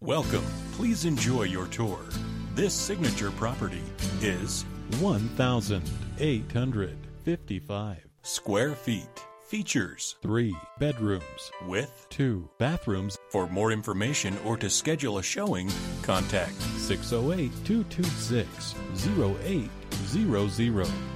Welcome. Please enjoy your tour. This signature property is 1,855 square feet. Features 3 bedrooms with 2 bathrooms. For more information or to schedule a showing, contact 608-226-0800.